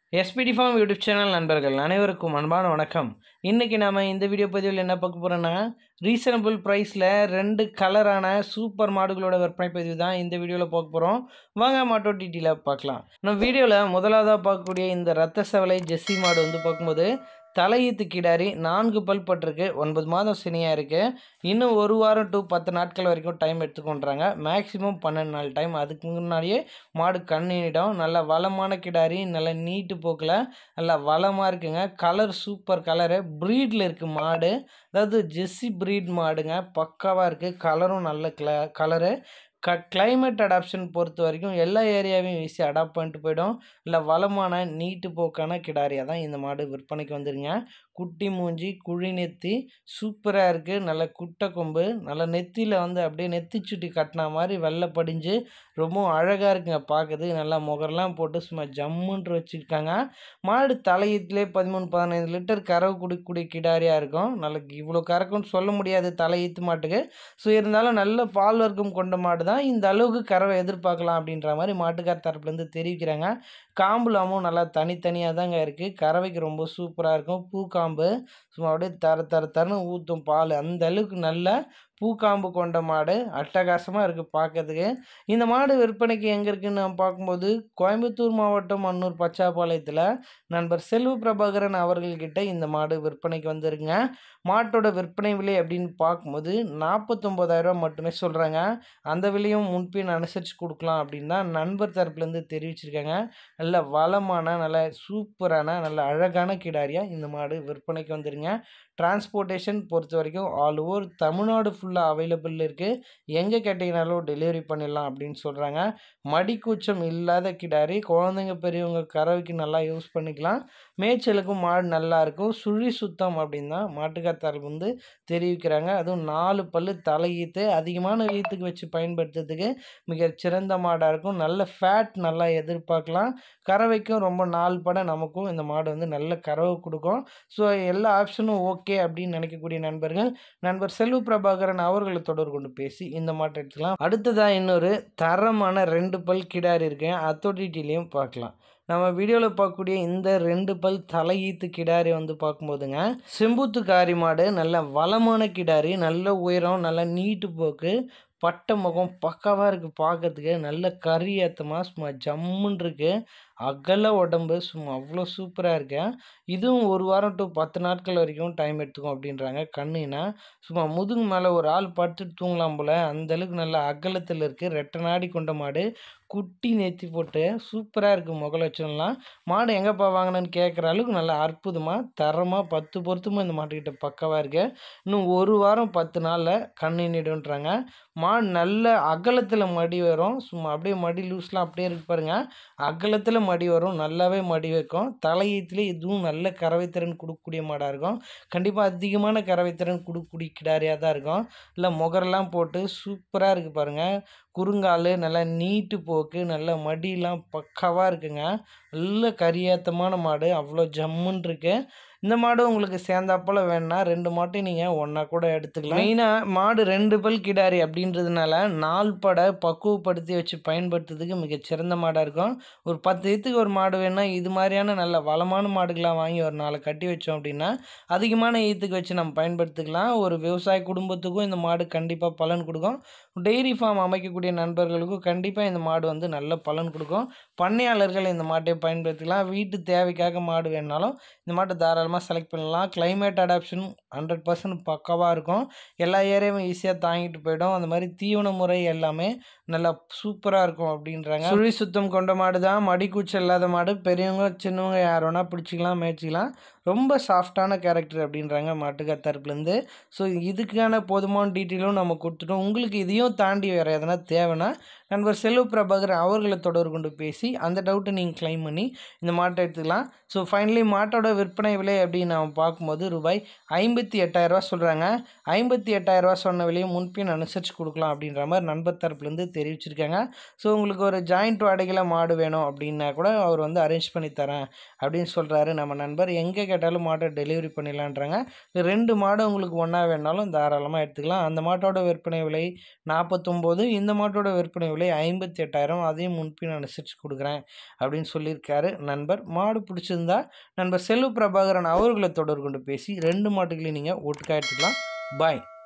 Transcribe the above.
sptfarm YouTube channel நண்பர்கள் அனைவருக்கும் அன்பான வணக்கம். இன்றைக்கி நாம் இந்த வீடியோ பதிவில் என்ன பார்க்க போகிறோன்னா, ரீசனபிள் ப்ரைஸில் 2 கலரான சூப்பர் மாடுகளோட விற்பனை பதிவு தான் இந்த வீடியோவில் பார்க்க போகிறோம். வாங்க மாட்டோ டீட்டெயிலாக பார்க்கலாம். நம்ம வீடியோவில் முதலாவதாக பார்க்கக்கூடிய இந்த ரத்த செவலை ஜெர்சி மாடு வந்து பார்க்கும்போது தலையீத்து கிடாரி 4 பல் பட்டிருக்கு, 9 மாதம் சினியாக இருக்குது. இன்னும் 1 வாரம் டு 10 நாட்கள் வரைக்கும் டைம் எடுத்துக்கொண்டாங்க. மேக்ஸிமம் 12 நாள் டைம். அதுக்கு முன்னாடியே மாடு கண்ணினிடம். நல்ல வளமான கிடாரி, நல்ல நீட்டு போக்கில் நல்லா வளமாக இருக்குங்க. கலர் சூப்பர் கலரு, ப்ரீடில் இருக்குது மாடு. அதாவது ஜெர்சி ப்ரீட் மாடுங்க, பக்காவாக இருக்குது. கலரும் நல்ல கலரு. கிளைமேட் அடாப்ஷன் பொறுத்த வரைக்கும் எல்லா ஏரியாவையும் ஈஸியாக அடாப்ட் பண்ணிட்டு போயிடும். இல்லை வளமான நீட்டு போக்கான கிடாரியாக தான் இந்த மாடு விற்பனைக்கு வந்துருங்க. குட்டி மூஞ்சி, குழி நெத்தி சூப்பராக இருக்குது. நல்ல குட்டை கொம்பு, நல்ல நெத்தியில் வந்து அப்படியே நெத்தி சுட்டி கட்டினா மாதிரி வெள்ளை படிஞ்சு ரொம்பவும் அழகாக இருக்குங்க பார்க்குது. நல்லா முகரெல்லாம் போட்டு சும்மா ஜம்முன்று வச்சுருக்காங்க. மாடு தலையீத்துலேயே 13-15 லிட்டர் கறவை குடிக்கக்கூடிய கிடாரியாக இருக்கும். நல்ல இவ்வளோ கறக்கும்னு சொல்ல முடியாது தலையீத்து மாட்டுக்கு. ஸோ இருந்தாலும் நல்ல பால் வர்க்கம் கொண்ட மாடு தான். இந்த அளவுக்கு கறவை எதிர்பார்க்கலாம் அப்படின்ற மாதிரி மாட்டுக்கார் தரப்புலேருந்து தெரிவிக்கிறாங்க. காம்புலாமும் நல்லா தனித்தனியாக தாங்க இருக்குது. கறவைக்கு ரொம்ப சூப்பராக இருக்கும். பூக்காம்பு சும்மா அப்படியே தரன்னு ஊற்றும் பால். அந்த அளவுக்கு நல்ல பூக்காம்பு கொண்ட மாடு, அட்டகாசமாக இருக்குது பார்க்கறதுக்கு. இந்த மாடு விற்பனைக்கு எங்கே இருக்குதுன்னு நம்ம பார்க்கும்போது, கோயம்புத்தூர் மாவட்டம் அன்னூர் பச்சாப்பாளையத்தில் நண்பர் செல்வ பிரபாகரன் அவர்கள்கிட்ட இந்த மாடு விற்பனைக்கு வந்துருங்க. மாட்டோட விற்பனை விலை அப்படின்னு பார்க்கும்போது 49,000 மட்டுமே சொல்கிறாங்க. அந்த விலையும் முன்பின் அனுசரித்து கொடுக்கலாம் அப்படின்னு தான் நண்பர் தரப்புலேருந்து தெரிவிச்சிருக்காங்க. நல்ல வளமான, நல்ல சூப்பரான, நல்ல அழகான கிடாரியாக இந்த மாடு விற்பனைக்கு வந்துருங்க. டிரான்ஸ்போர்ட்டேஷன் பொறுத்த வரைக்கும் ஆல் ஓவர் தமிழ்நாடு ஃபுல்லாக அவைலபிள் இருக்குது. எங்கே கேட்டிங்கனாலும் டெலிவரி பண்ணிடலாம் அப்படின்னு சொல்கிறாங்க. மடிக்கூச்சம் இல்லாத கிடாரி, குழந்தைங்க பெரியவங்க கறவைக்கு நல்லா யூஸ் பண்ணிக்கலாம். மேய்ச்சலுக்கும் மாடு நல்லா இருக்கும். சுழி சுத்தம் அப்படின்னு தான் மாட்டுக்கார் தரப்பு வந்து தெரிவிக்கிறாங்க. அதுவும் 4 பல்லு தலையீத்து, அதிகமான ஈத்துக்கு வச்சு பயன்படுத்துறதுக்கு மிகச்சிறந்த மாடாக இருக்கும். நல்ல ஃபேட் நல்லா எதிர்பார்க்கலாம். கறவைக்கும் ரொம்ப நாள் பட நமக்கும் இந்த மாடு வந்து நல்ல கறவை கொடுக்கும். ஸோ எல்லா ஆப்ஷனும் ஓகே அப்படின்னு நினைக்கக்கூடிய நண்பர் செல்வ பிரபாகரன் அவர்களை தொடர்பு கொண்டு பேசி இந்த மாட்டை எடுத்துக்கலாம். அடுத்ததாக இன்னொரு தரமான 2 பல் கிடாரி இருக்கேன், அத்தாரிட்டிலையும் பார்க்கலாம். நம்ம வீடியோவில் பார்க்கக்கூடிய இந்த 2 பல் தலையீத்து கிடாரி வந்து பார்க்கும்போதுங்க, செம்பூத்து காரி மாடு, நல்ல வளமான கிடாரி, நல்ல உயரம், நல்ல நீட்டு போக்கு, பட்டை முகம் பக்காவாக இருக்குது பார்க்கறதுக்கு. நல்ல கறி ஏற்றமாக சும்மா ஜம்முன்னு இருக்குது. அகல உடம்பு சும்மா அவ்வளோ சூப்பராக இருக்கு. இதுவும் 1 வாரம் டு 10 நாட்கள் வரைக்கும் டைம் எடுத்துக்கும் அப்படின்றாங்க. கண்ணுனா சும்மா முதுகு மேலே ஒரு ஆள் படுத்துட்டு தூங்கலாம் போல், அந்தளவுக்கு நல்ல அகலத்தில் இருக்குது. ரெட்டை நாடி கொண்ட மாடு, குட்டி நெத்தி போட்டு சூப்பராக இருக்குது. முக லட்சணம்லாம் மாடு எங்கேப்பா வாங்கினேன்னு கேட்குற அளவுக்கு நல்லா அற்புதமாக தரமாக 10 பொருத்தமும் இந்த மாட்டுக்கிட்ட பக்கவாக இருக்குது. இன்னும் 1 வாரம் 10 நாளில் கண்ணிடுன்றாங்க. மாடு நல்ல அகலத்தில் மடி வரும். சும்மா அப்படியே மடி லூஸ்லாம் அப்படியே இருக்கு பாருங்கள். அகலத்தில் மடி வரும், நல்லாவே மடி வைக்கும். தலையீத்துலேயே இதுவும் நல்ல கறவைத்திறன் கொடுக்கக்கூடிய மாடாக இருக்கும். கண்டிப்பாக அதிகமான கறவைத்திறன் கொடுக்கக்கூடிய கிடாரியாக தான் இருக்கும். இல்லை முகரெல்லாம் போட்டு சூப்பராக இருக்குது பாருங்கள். குறுங்கால், நல்லா நீட்டு போக்கு, நல்ல மடியெலாம் பக்காவாக இருக்குங்க. நல்ல கரியேற்றமான மாடு, அவ்வளோ ஜம்முன்னு இருக்குது. இந்த மாடு உங்களுக்கு சேர்ந்தாப்போல் வேணுன்னா 2 மாட்டையும் நீங்கள் ஒன்றா கூட எடுத்துக்கலாம். மெயினாக மாடு 2 பல் கிடாரி அப்படின்றதுனால நாள் பட பக்குவப்படுத்தி வச்சு பயன்படுத்துறதுக்கு மிகச்சிறந்த மாடாக இருக்கும். ஒரு 10 ஈத்துக்கு ஒரு மாடு வேணுன்னா இது மாதிரியான நல்ல வளமான மாடுகளாக வாங்கி ஒரு 4 கட்டி வச்சோம் அப்படின்னா அதிகமான ஈத்துக்கு வச்சு நம்ம பயன்படுத்திக்கலாம். ஒரு விவசாய குடும்பத்துக்கும் இந்த மாடு கண்டிப்பாக பலன் கொடுக்கும். டெய்ரி ஃபார்ம் அமைக்கக்கூடிய நண்பர்களுக்கும் கண்டிப்பாக இந்த மாடு வந்து நல்ல பலன் கொடுக்கும். பண்ணையாளர்கள் இந்த மாட்டை பயன்படுத்திக்கலாம். வீட்டு தேவைக்காக மாடு வேணுனாலும் இந்த மாட்டை தாராளமாக செலக்ட் பண்ணலாம். கிளைமேட் அடாப்ஷன் 100% பக்காவாக இருக்கும். எல்லா ஏரியாவும் ஈஸியாக தாங்கிட்டு போயிடும். அந்த மாதிரி தீவன முறை எல்லாமே நல்லா சூப்பராக இருக்கும் அப்படின்றாங்க. சுழி சுத்தம் கொண்ட மாடு தான், மடிக்கூச்சல் இல்லாத மாடு. பெரியவங்க சின்னவங்க யார் வேணால் பிடிச்சிக்கலாம், மேய்ச்சிக்கலாம். ரொம்ப சாஃப்டான கேரக்டர் அப்படின்றாங்க மாட்டுக்கார் தரப்புலேருந்து. ஸோ இதுக்கான போதுமான டீட்டெயிலும் நம்ம கொடுத்துட்டோம். உங்களுக்கு இதையும் தாண்டி வேறு எதனா தேவைன்னா நண்பர் செல்வ பிரபாகரன் அவர்களை தொடர்பு கொண்டு பேசி அந்த டவுட்டை நீங்கள் கிளைம் பண்ணி இந்த மாட்டை எடுத்துக்கலாம். ஸோ ஃபைனலி மாட்டோட விற்பனை விலை அப்படின்னு நம்ம பார்க்கும்போது ரூபாய் 58,000 சொல்கிறாங்க. 58,000 சொன்ன விலையை முன்பின் அனுசரித்து கொடுக்கலாம் அப்படின்ற மாதிரி நண்பர் தரப்புலேருந்து தெரிவிச்சிருக்காங்க. ஸோ உங்களுக்கு ஒரு ஜாயிண்ட் வாடகையில் மாடு வேணும் அப்படின்னா கூட அவர் வந்து அரேஞ்ச் பண்ணி தரேன் அப்படின்னு சொல்கிறாரு நம்ம நண்பர். எங்கே கேட்டாலும் மாட்டை டெலிவரி பண்ணிடலான்றாங்க. 2 மாடு உங்களுக்கு ஒன்றா வேணாலும் தாராளமாக எடுத்துக்கலாம். அந்த மாட்டோட விற்பனை விலை 49, இந்த மாட்டோட விற்பனை விலை 58,000. அதையும் முன்பின் அனுசரித்து கொடுக்குறேன் அப்படின்னு சொல்லியிருக்காரு நண்பர். மாடு பிடிச்சிருந்தா நண்பர் செல்வ பிரபாகரன் அவர்களை தொடர்பு கொண்டு பேசி 2 மாட்டுகளையும் நீங்கள் ஒட்டுக்கா எடுத்துக்கலாம். பாய்.